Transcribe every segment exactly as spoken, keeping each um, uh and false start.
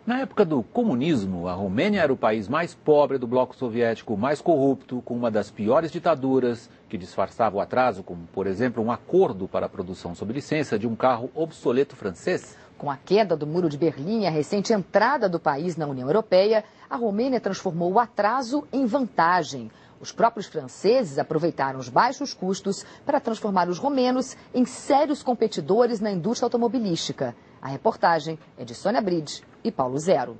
Na época do comunismo, a Romênia era o país mais pobre do bloco soviético, mais corrupto, com uma das piores ditaduras, que disfarçava o atraso, como, por exemplo, um acordo para a produção sob licença de um carro obsoleto francês. Com a queda do Muro de Berlim e a recente entrada do país na União Europeia, a Romênia transformou o atraso em vantagem. Os próprios franceses aproveitaram os baixos custos para transformar os romenos em sérios competidores na indústria automobilística. A reportagem é de Sônia Bride e Paulo Zero.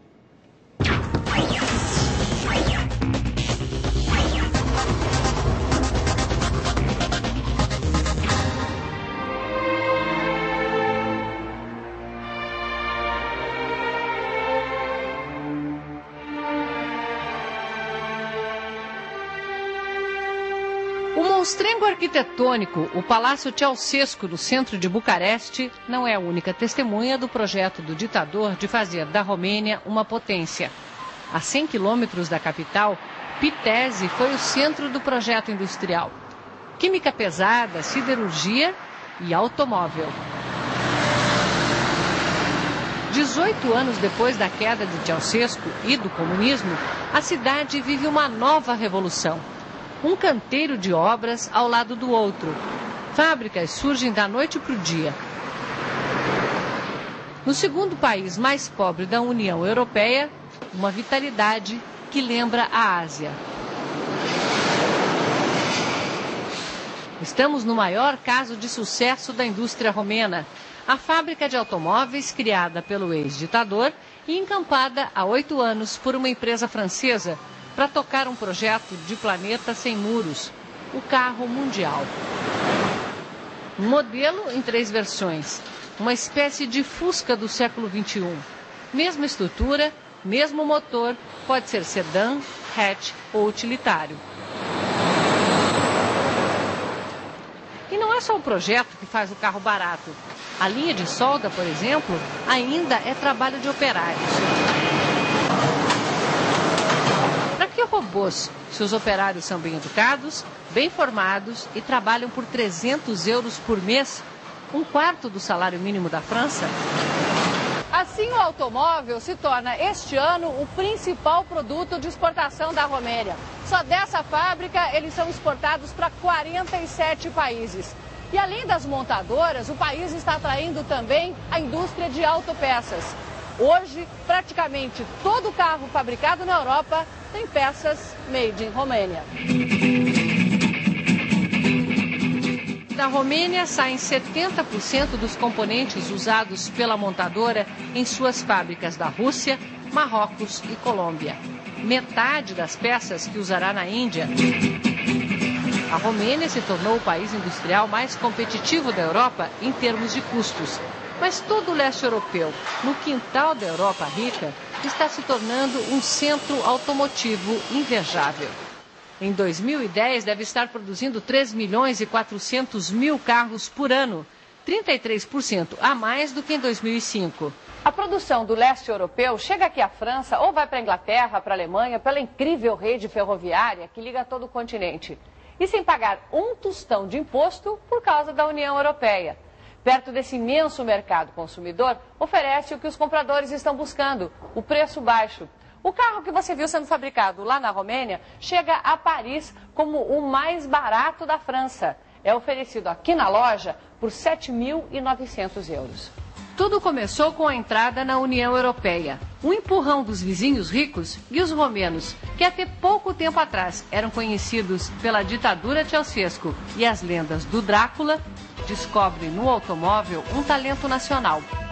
O monstrengo arquitetônico, o Palácio Ceausescu, no centro de Bucareste, não é a única testemunha do projeto do ditador de fazer da Romênia uma potência. A cem quilômetros da capital, Piteze foi o centro do projeto industrial. Química pesada, siderurgia e automóvel. dezoito anos depois da queda de Ceausescu e do comunismo, a cidade vive uma nova revolução. Um canteiro de obras ao lado do outro. Fábricas surgem da noite para o dia. No segundo país mais pobre da União Europeia, uma vitalidade que lembra a Ásia. Estamos no maior caso de sucesso da indústria romena. A fábrica de automóveis criada pelo ex-ditador e encampada há oito anos por uma empresa francesa, para tocar um projeto de planeta sem muros, o carro mundial. Um modelo em três versões, uma espécie de Fusca do século vinte e um. Mesma estrutura, mesmo motor, pode ser sedã, hatch ou utilitário. E não é só o projeto que faz o carro barato. A linha de solda, por exemplo, ainda é trabalho de operários. Robôs, seus operários são bem educados, bem formados e trabalham por trezentos euros por mês, um quarto do salário mínimo da França. Assim, o automóvel se torna este ano o principal produto de exportação da Romênia. Só dessa fábrica, eles são exportados para quarenta e sete países. E além das montadoras, o país está atraindo também a indústria de autopeças. Hoje, praticamente todo carro fabricado na Europa tem peças made in Romênia. Da Romênia saem setenta por cento dos componentes usados pela montadora em suas fábricas da Rússia, Marrocos e Colômbia. Metade das peças que usará na Índia. A Romênia se tornou o país industrial mais competitivo da Europa em termos de custos. Mas todo o leste europeu, no quintal da Europa rica, está se tornando um centro automotivo invejável. Em dois mil e dez, deve estar produzindo três milhões e quatrocentos mil carros por ano, trinta e três por cento a mais do que em dois mil e cinco. A produção do leste europeu chega aqui à França ou vai para a Inglaterra, para a Alemanha, pela incrível rede ferroviária que liga todo o continente. E sem pagar um tostão de imposto por causa da União Europeia. Perto desse imenso mercado consumidor, oferece o que os compradores estão buscando, o preço baixo. O carro que você viu sendo fabricado lá na Romênia chega a Paris como o mais barato da França. É oferecido aqui na loja por sete mil e novecentos euros. Tudo começou com a entrada na União Europeia. Um empurrão dos vizinhos ricos e os romenos, que até pouco tempo atrás eram conhecidos pela ditadura Ceausescu e as lendas do Drácula, descobrem no automóvel um talento nacional.